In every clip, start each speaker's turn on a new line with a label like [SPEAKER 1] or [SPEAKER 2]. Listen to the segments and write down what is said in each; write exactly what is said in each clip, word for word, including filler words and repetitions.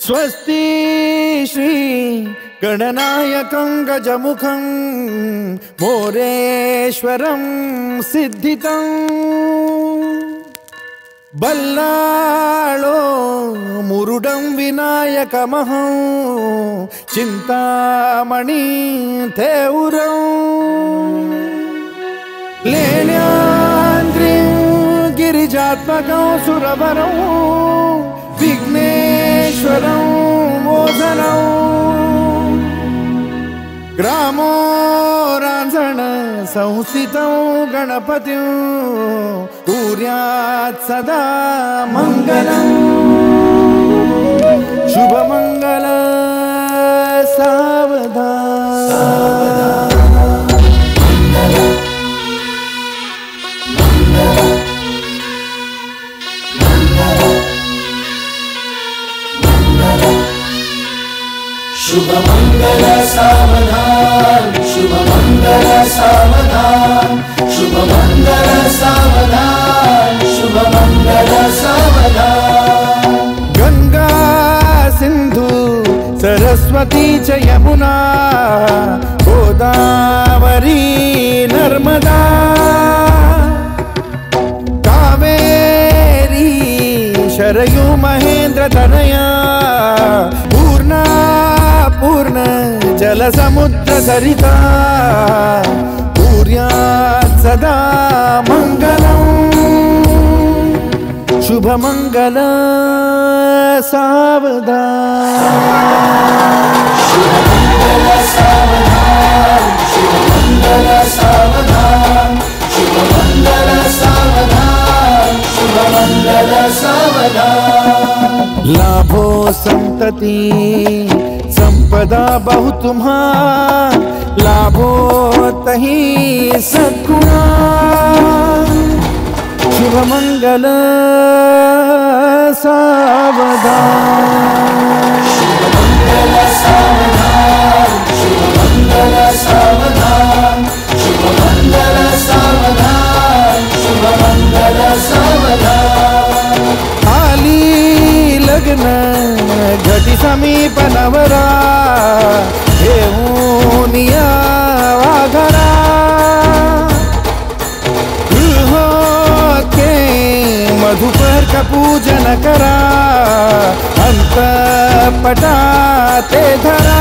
[SPEAKER 1] स्वस्ति श्री गणनायकं गजमुखं मोरेश्वरं सिद्धितं बल्लाळो मुरुडं विनायकमहं चिंतामणि थेउरं लेण्याद्रिं गिरिजात्मकं सुरवरं विघ्नेश्वरं मोदनं ग्रामो रांझण संस्थितं गणपतिं कुर्यात् सदा मंगलं शुभमंगल सावधान
[SPEAKER 2] शुभमंगल सावधान शुभमंगल सावधान शुभमंगल सावधान शुभमंगल सावधान
[SPEAKER 1] गंगा सिंधु सरस्वती च यमुना गोदावरी नर्मदा कावेरी शरयू महेंद्र तनया पूर्णा पूर्ण जल समुद्र सरिता कुर्यात् सदा मंगलं शुभ मंगल सावधान
[SPEAKER 2] शुभमंगल सावधान शुभमंगल सावधान शुभमंगल सावधान शुभमंगल सावधान
[SPEAKER 1] लाभो संतति संपदा बहु तुम्हा लाभो तही सद्गुणा शुभ मंगल सावधान
[SPEAKER 2] शुभमंगल सावधान शुभमंगल सावधान शुभमंगल सावधान शुभमंगल सावधान
[SPEAKER 1] आली लग्न घटी समीप नवरा घेऊन या वाघरा गृहोके मधुपर का पूजन करा अंतपटा ते धरा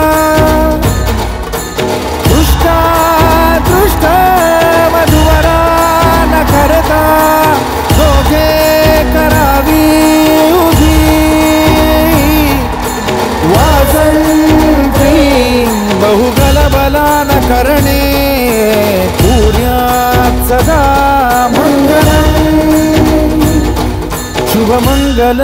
[SPEAKER 1] दृष्टा दृष्ट मधुवरा न करता दोघे करावी उभी वासंती बहुगल बला न करणे कुर्यात् सदा मंगलं शुभ मंगल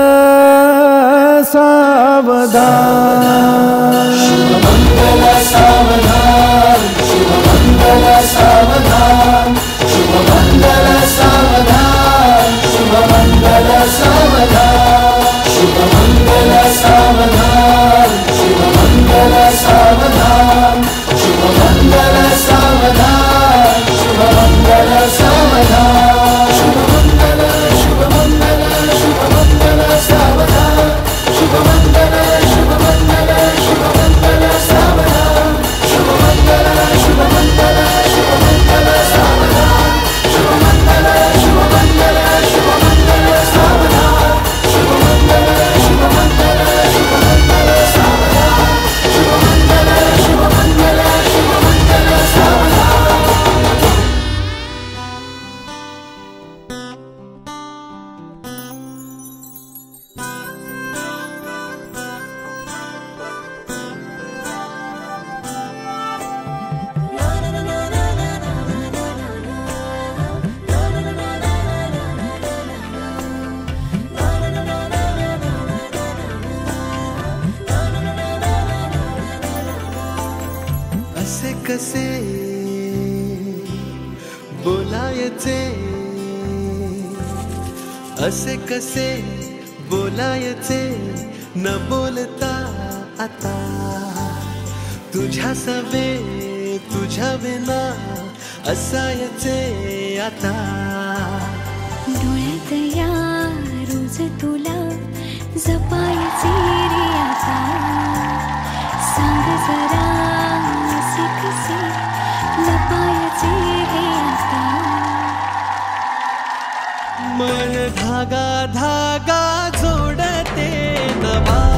[SPEAKER 1] सावधान
[SPEAKER 2] शुभमंगल सावधान शुभमंगल सावधान शुभमंगल सावधान शुभमंगल सावधान शुभमंगल सावधान शुभमंगल सावधान शुभमंगल सावधान शुभमंगल सावधान शुभमंगल शुभमंगल शुभमंगल सावधान शुभमंगल शुभमंगल शुभमंगल सावधान शुभमंगल शुभमंगल शुभमंगल सावधान शुभमंगल शुभमंगल शुभमंगल सावधान शुभमंगल शुभमंगल शुभमंगल सावधान शुभमंगल शुभमंगल शुभमंगल सावधान
[SPEAKER 3] असे कसे बोलायचे असे कसे बोलायचे न बोलता आता तुझ्या सवे तुझ्या विना असायचे आता
[SPEAKER 4] डोळ्यात या रोज तुला जपायचे
[SPEAKER 3] धागा धागा जोडते नवा